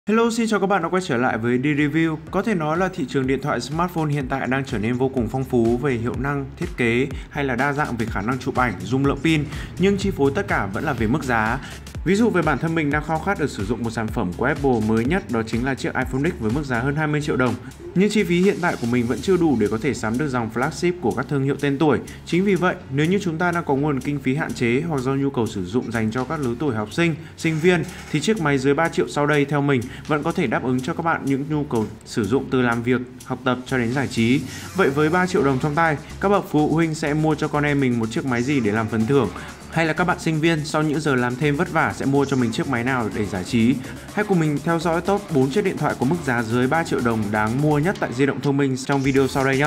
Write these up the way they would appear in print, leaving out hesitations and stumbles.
Hello, xin chào các bạn đã quay trở lại với D-Review. Có thể nói là thị trường điện thoại smartphone hiện tại đang trở nên vô cùng phong phú về hiệu năng, thiết kế hay là đa dạng về khả năng chụp ảnh, dung lượng pin, nhưng chi phối tất cả vẫn là về mức giá. Ví dụ về bản thân mình đang khao khát được sử dụng một sản phẩm của Apple mới nhất, đó chính là chiếc iPhone X với mức giá hơn 20 triệu đồng. Nhưng chi phí hiện tại của mình vẫn chưa đủ để có thể sắm được dòng flagship của các thương hiệu tên tuổi. Chính vì vậy, nếu như chúng ta đang có nguồn kinh phí hạn chế hoặc do nhu cầu sử dụng dành cho các lứa tuổi học sinh, sinh viên thì chiếc máy dưới 3 triệu sau đây theo mình vẫn có thể đáp ứng cho các bạn những nhu cầu sử dụng từ làm việc, học tập cho đến giải trí. Vậy với 3 triệu đồng trong tay, các bậc phụ huynh sẽ mua cho con em mình một chiếc máy gì để làm phần thưởng? Hay là các bạn sinh viên sau những giờ làm thêm vất vả sẽ mua cho mình chiếc máy nào để giải trí? Hãy cùng mình theo dõi top 4 chiếc điện thoại có mức giá dưới 3 triệu đồng đáng mua nhất tại di động thông minh trong video sau đây nhé.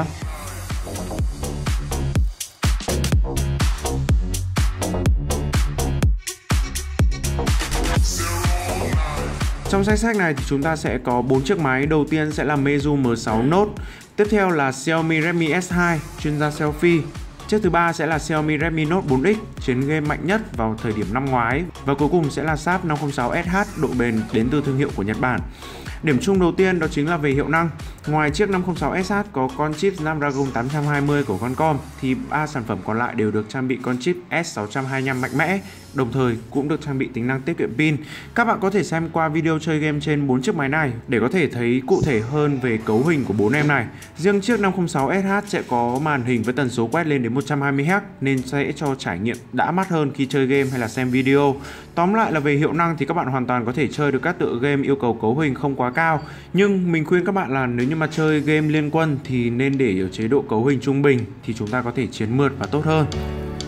Trong danh sách này thì chúng ta sẽ có 4 chiếc máy. Đầu tiên sẽ là Meizu M6 Note, tiếp theo là Xiaomi Redmi S2, chuyên gia selfie. Chiếc thứ ba sẽ là Xiaomi Redmi Note 4X, chiến game mạnh nhất vào thời điểm năm ngoái. Và cuối cùng sẽ là Sharp 506SH, độ bền đến từ thương hiệu của Nhật Bản. Điểm chung đầu tiên đó chính là về hiệu năng. Ngoài chiếc 506SH có con chip Snapdragon 820 của Qualcomm thì 3 sản phẩm còn lại đều được trang bị con chip S625 mạnh mẽ, đồng thời cũng được trang bị tính năng tiết kiệm pin. Các bạn có thể xem qua video chơi game trên 4 chiếc máy này để có thể thấy cụ thể hơn về cấu hình của 4 em này. Riêng chiếc 506SH sẽ có màn hình với tần số quét lên đến 120Hz nên sẽ cho trải nghiệm đã mắt hơn khi chơi game hay là xem video. Tóm lại là về hiệu năng thì các bạn hoàn toàn có thể chơi được các tựa game yêu cầu cấu hình không quá cao. Nhưng mình khuyên các bạn là nếu như mà chơi game liên quân thì nên để ở chế độ cấu hình trung bình thì chúng ta có thể chiến mượt và tốt hơn.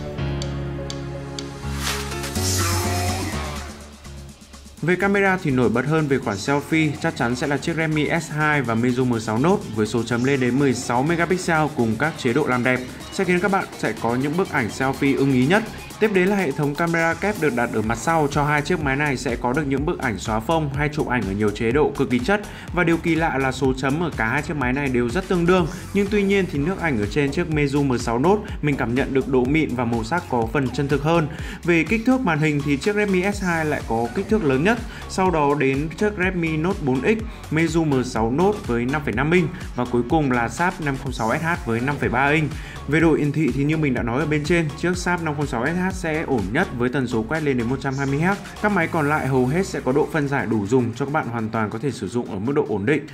Về camera thì nổi bật hơn về khoản selfie chắc chắn sẽ là chiếc Redmi S2 và Meizu M6 Note với số chấm lên đến 16 megapixel cùng các chế độ làm đẹp sẽ khiến các bạn sẽ có những bức ảnh selfie ưng ý nhất. Tiếp đến là hệ thống camera kép được đặt ở mặt sau, cho hai chiếc máy này sẽ có được những bức ảnh xóa phông hay chụp ảnh ở nhiều chế độ cực kỳ chất. Và điều kỳ lạ là số chấm ở cả hai chiếc máy này đều rất tương đương, nhưng tuy nhiên thì nước ảnh ở trên chiếc Meizu M6 Note mình cảm nhận được độ mịn và màu sắc có phần chân thực hơn. Về kích thước màn hình thì chiếc Redmi S2 lại có kích thước lớn nhất, sau đó đến chiếc Redmi Note 4X, Meizu M6 Note với 5,5 inch và cuối cùng là Sharp 506SH với 5,3 inch. Về độ hiển thị thì như mình đã nói ở bên trên, chiếc Sharp 506SH sẽ ổn nhất với tần số quét lên đến 120Hz. Các máy còn lại hầu hết sẽ có độ phân giải đủ dùng cho các bạn hoàn toàn có thể sử dụng ở mức độ ổn định.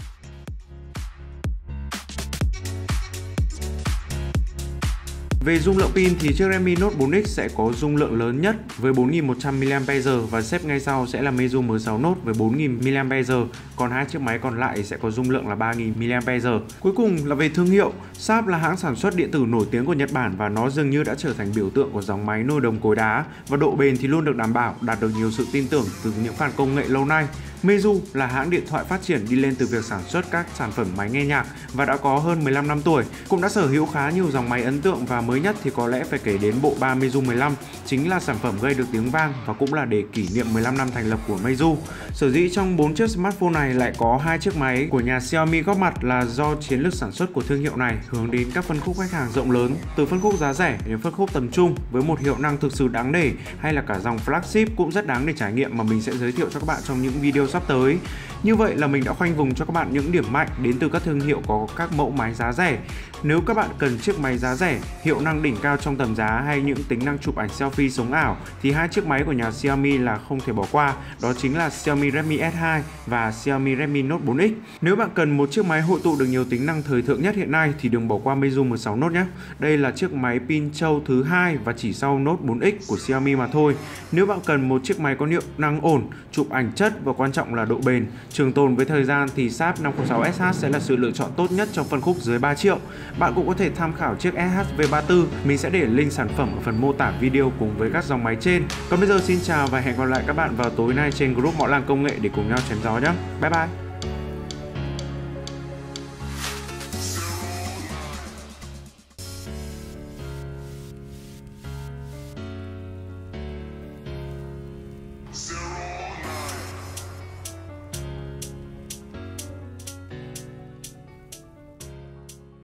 Về dung lượng pin thì chiếc Redmi Note 4X sẽ có dung lượng lớn nhất với 4100 mAh và xếp ngay sau sẽ là Meizu M6 Note với 4000 mAh, còn hai chiếc máy còn lại sẽ có dung lượng là 3000 mAh. Cuối cùng là về thương hiệu, Sharp là hãng sản xuất điện tử nổi tiếng của Nhật Bản và nó dường như đã trở thành biểu tượng của dòng máy nồi đồng cối đá, và độ bền thì luôn được đảm bảo, đạt được nhiều sự tin tưởng từ những fan công nghệ lâu nay. Meizu là hãng điện thoại phát triển đi lên từ việc sản xuất các sản phẩm máy nghe nhạc và đã có hơn 15 năm tuổi, cũng đã sở hữu khá nhiều dòng máy ấn tượng và mới nhất thì có lẽ phải kể đến bộ ba Meizu 15, chính là sản phẩm gây được tiếng vang và cũng là để kỷ niệm 15 năm thành lập của Meizu. Sở dĩ trong 4 chiếc smartphone này lại có hai chiếc máy của nhà Xiaomi góp mặt là do chiến lược sản xuất của thương hiệu này hướng đến các phân khúc khách hàng rộng lớn, từ phân khúc giá rẻ đến phân khúc tầm trung với một hiệu năng thực sự đáng nể, hay là cả dòng flagship cũng rất đáng để trải nghiệm mà mình sẽ giới thiệu cho các bạn trong những video sắp tới. Như vậy là mình đã khoanh vùng cho các bạn những điểm mạnh đến từ các thương hiệu có các mẫu máy giá rẻ. Nếu các bạn cần chiếc máy giá rẻ, hiệu năng đỉnh cao trong tầm giá hay những tính năng chụp ảnh selfie sống ảo thì hai chiếc máy của nhà Xiaomi là không thể bỏ qua, đó chính là Xiaomi Redmi S2 và Xiaomi Redmi Note 4X. Nếu bạn cần một chiếc máy hội tụ được nhiều tính năng thời thượng nhất hiện nay thì đừng bỏ qua Meizu M6 Note nhé. Đây là chiếc máy pin trâu thứ hai và chỉ sau Note 4X của Xiaomi mà thôi. Nếu bạn cần một chiếc máy có hiệu năng ổn, chụp ảnh chất và quan trọng là độ bền, trường tồn với thời gian thì Sharp 506SH sẽ là sự lựa chọn tốt nhất trong phân khúc dưới 3 triệu. Bạn cũng có thể tham khảo chiếc SHV34, mình sẽ để link sản phẩm ở phần mô tả video cùng với các dòng máy trên. Còn bây giờ xin chào và hẹn gặp lại các bạn vào tối nay trên group Mõ Làng Công nghệ để cùng nhau chém gió nhé. Bye bye!